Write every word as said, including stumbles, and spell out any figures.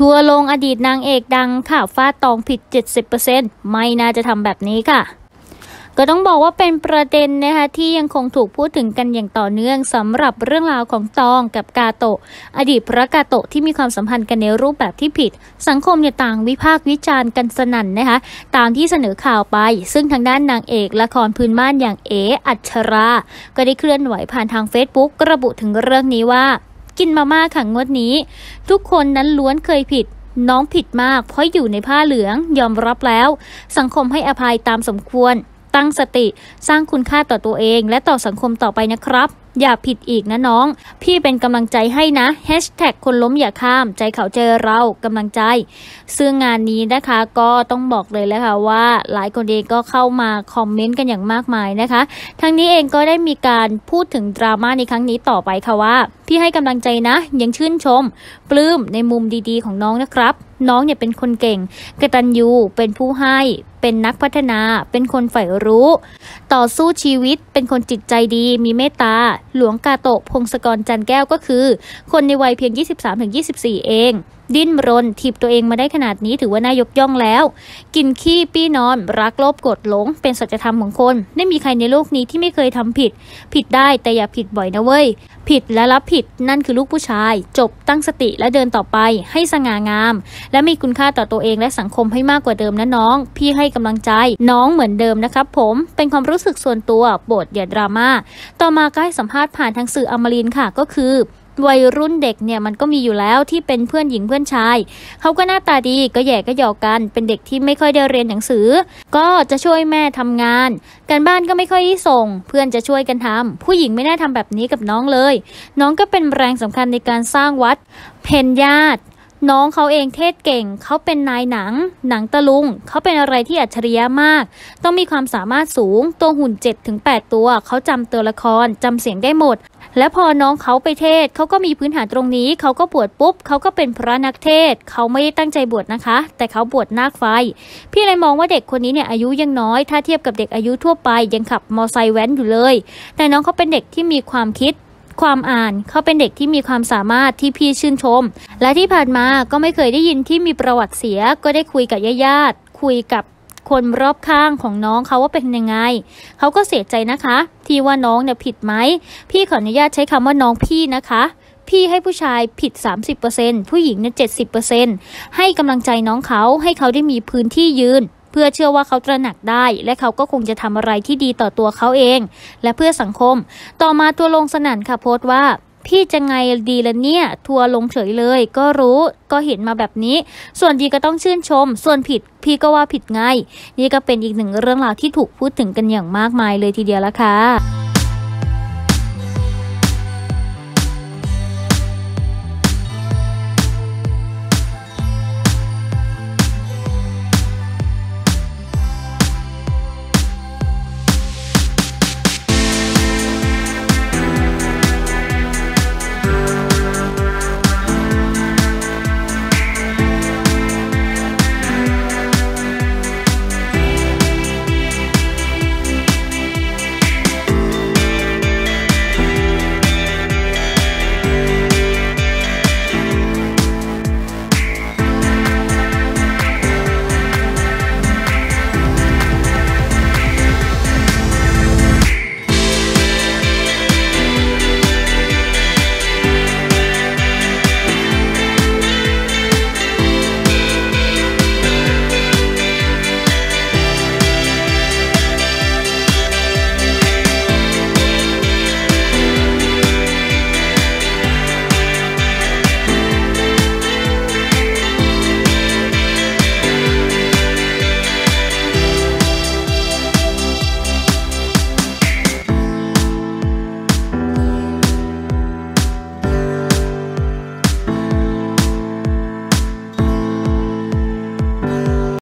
ทัวร์ลงอดีตนางเอกดังค่ะฟาดตองผิด เจ็ดสิบเปอร์เซ็นต์ ไม่น่าจะทำแบบนี้ค่ะก็ต้องบอกว่าเป็นประเด็นนะคะที่ยังคงถูกพูดถึงกันอย่างต่อเนื่องสำหรับเรื่องราวของตองกับกาโตะอดีตพระกาโตะที่มีความสัมพันธ์กันในรูปแบบที่ผิดสังคมเนี่ยต่างวิพากษ์วิจารณ์กันสนั่นนะคะตามที่เสนอข่าวไปซึ่งทางด้านนางเอกละครพื้นบ้านอย่างเอ๋อัชราก็ได้เคลื่อนไหวผ่านทาง Facebook ระบุถึงเรื่องนี้ว่ากินมาม่าขังงวดนี้ทุกคนนั้นล้วนเคยผิดน้องผิดมากเพราะอยู่ในผ้าเหลืองยอมรับแล้วสังคมให้อภัยตามสมควรตั้งสติสร้างคุณค่าต่อตัวเองและต่อสังคมต่อไปนะครับอย่าผิดอีกนะน้องพี่เป็นกำลังใจให้นะแฮชแท็กคนล้มอย่าข้ามใจเขาใจเรากำลังใจซึ่งงานนี้นะคะก็ต้องบอกเลยแล้วค่ะว่าหลายคนเองก็เข้ามาคอมเมนต์กันอย่างมากมายนะคะทั้งนี้เองก็ได้มีการพูดถึงดราม่าในครั้งนี้ต่อไปค่ะว่าพี่ให้กำลังใจนะยังชื่นชมปลื้มในมุมดีๆของน้องนะครับน้องเนี่ยเป็นคนเก่งกตัญญูเป็นผู้ให้เป็นนักพัฒนาเป็นคนใฝ่รู้ต่อสู้ชีวิตเป็นคนจิตใจดีมีเมตตาหลวงกาโตะพงศกรจันแก้วก็คือคนในวัยเพียง ยี่สิบสามถึงยี่สิบสี่ เองดิ้นรนถีบตัวเองมาได้ขนาดนี้ถือว่าน่ายกย่องแล้วกินขี้ปี้นอนรักโลภโกรธหลงเป็นสัจธรรมของคนไม่มีใครในโลกนี้ที่ไม่เคยทำผิดผิดได้แต่อย่าผิดบ่อยนะเว้ยผิดและรับผิดนั่นคือลูกผู้ชายจบตั้งสติและเดินต่อไปให้สง่างามและมีคุณค่าต่อตัวเองและสังคมให้มากกว่าเดิมนะน้องพี่ให้กำลังใจน้องเหมือนเดิมนะครับผมเป็นความรู้สึกส่วนตัวโปรดอย่าดราม่าต่อมาก็ให้สัมภาษณ์ผ่านทางสื่ออมรินทร์ค่ะก็คือวัยรุ่นเด็กเนี่ยมันก็มีอยู่แล้วที่เป็นเพื่อนหญิงเพื่อนชายเขาก็หน้าตาดีก็แย่ก็หยอกกันเป็นเด็กที่ไม่ค่อยได้เรียนหนังสือก็จะช่วยแม่ทำงานการบ้านก็ไม่ค่อยได้ส่งเพื่อนจะช่วยกันทำผู้หญิงไม่น่าทำแบบนี้กับน้องเลยน้องก็เป็นแรงสำคัญในการสร้างวัดเพญญาติน้องเขาเองเทศเก่งเขาเป็นนายหนังหนังตะลุงเขาเป็นอะไรที่อัจฉริยะมากต้องมีความสามารถสูงตัวหุ่น เจ็ดถึงแปด ตัวเขาจำตัวละครจำเสียงได้หมดและพอน้องเขาไปเทศเขาก็มีพื้นฐานตรงนี้เขาก็บวชปุ๊บเขาก็เป็นพระนักเทศเขาไม่ได้ตั้งใจบวชนะคะแต่เขาบวชนาคไฟพี่เลยมองว่าเด็กคนนี้เนี่ยอายุยังน้อยถ้าเทียบกับเด็กอายุทั่วไปยังขับมอไซค์แว้นอยู่เลยแต่น้องเขาเป็นเด็กที่มีความคิดความอ่านเขาเป็นเด็กที่มีความสามารถที่พี่ชื่นชมและที่ผ่านมาก็ไม่เคยได้ยินที่มีประวัติเสียก็ได้คุยกับญาติคุยกับคนรอบข้างของน้องเขาว่าเป็นยังไงเขาก็เสียใจนะคะที่ว่าน้องเนี่ยผิดไหมพี่ขออนุญาตใช้คำว่าน้องพี่นะคะพี่ให้ผู้ชายผิด สามสิบเปอร์เซ็นต์ ผู้หญิงเนี่ย เจ็ดสิบเปอร์เซ็นต์ ให้กำลังใจน้องเขาให้เขาได้มีพื้นที่ยืนเพื่อเชื่อว่าเขาตระหนักได้และเขาก็คงจะทำอะไรที่ดีต่อตัวเขาเองและเพื่อสังคมต่อมาตัวลงสนั่นค่ะโพสต์ว่าพี่จะไงดีละเนี่ยทัวลงเฉยเลยก็รู้ก็เห็นมาแบบนี้ส่วนดีก็ต้องชื่นชมส่วนผิดพี่ก็ว่าผิดไงนี่ก็เป็นอีกหนึ่งเรื่องราวที่ถูกพูดถึงกันอย่างมากมายเลยทีเดียวละค่ะ